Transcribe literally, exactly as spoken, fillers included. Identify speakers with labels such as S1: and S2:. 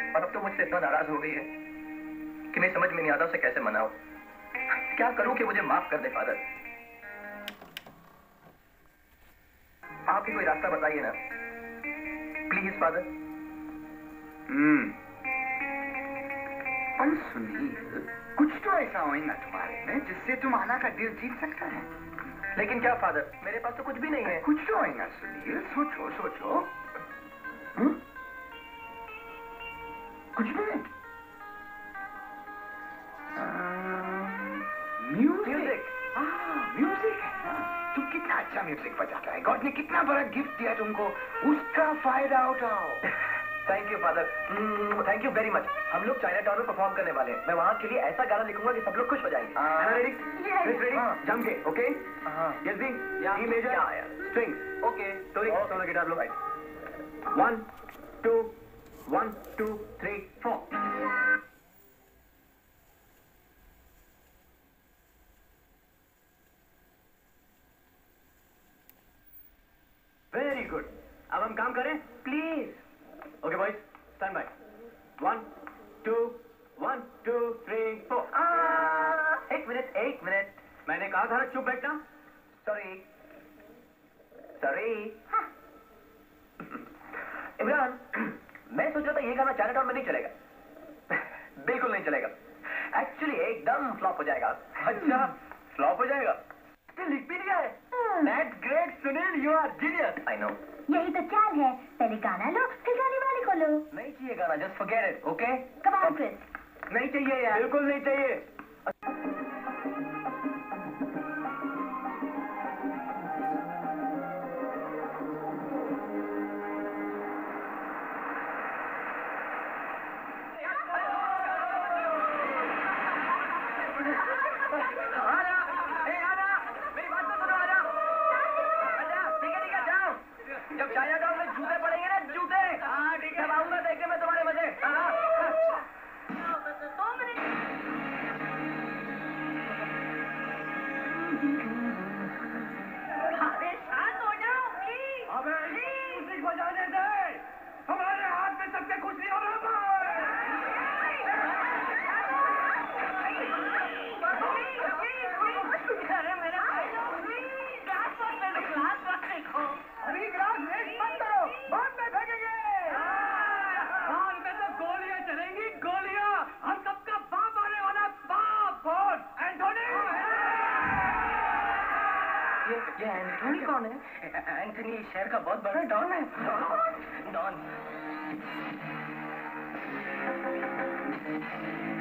S1: और अब तो मुझसे इतना नाराज हो गई है कि मैं समझ में नहीं आता उसे कैसे मनाऊं। क्या करूं कि मुझे माफ कर दे फादर। आप ही कोई रास्ता बताइए ना प्लीज फादर।
S2: हम्म पर सुनील, कुछ तो ऐसा होगा तुम्हारे में जिससे तुम आना का दिल जीत सकता है।
S1: लेकिन क्या फादर, मेरे पास तो कुछ भी नहीं है।
S2: कुछ तो होगा सुनील, सोचो सोचो। हुँ? कुछ भी नहीं। म्यूजिक। हाँ म्यूजिक है ना। तुम कितना अच्छा म्यूजिक बजाता है। गॉड ने कितना बड़ा गिफ्ट दिया तुमको, उसका फायदा उठाओ।
S1: Thank you father, thank you very much. हम लोग चाइना टाउन में परफॉर्म करने वाले हैं। मैं वहाँ के लिए ऐसा गाना लिखूंगा कि सब लोग खुश हो जाएंगे। रेडी? रेडी? जम के, ओके? यस जी? E major, strings, okay? Soni, solo guitar लो। One, two, one, two, three, four. Very good. अब हम काम करें please. Okay boys, stand by. One two one two three four. एक मिनट एक मिनट, मैंने कहा था ना चुप बैठना। Sorry sorry. इमरान, मैं सोच रहा था ये गाना चाइना टाउन में नहीं चलेगा। बिल्कुल नहीं चलेगा। एक्चुअली एकदम फ्लॉप हो जाएगा। अच्छा फ्लॉप हो जाएगा? लिख भी लिया है। That's great, Sunil, you are genius. I know.
S3: यही तो चाल है, पहले गाना लो फिर गाने वाले को लो।
S1: नहीं चाहिए गाना, just forget it, okay?
S3: Come on, Chris.
S1: नहीं चाहिए यार, बिल्कुल नहीं चाहिए। जब चाइना टाउन में जूते पड़ेंगे ना, जूते, हाँ ठीक है, आऊंगा देखने में तुम्हारे मजे।
S3: अरे शांत हो जाओ प्लीज।
S1: अबे म्यूजिक बजाने दे, हमारे हाथ में सबके खुश नहीं हो रहा। अभी ग्लास वेस्ट मत करो, बाद में फेंकेंगे। हाँ, इनमें तो गोलियां चलेंगी, गोलियां। हम सबका बाप आने वाला, बाप। कौन? एंथोनी। ये ये एंथोनी कौन है? एंथोनी शहर का बहुत बड़ा डॉन है। डॉन।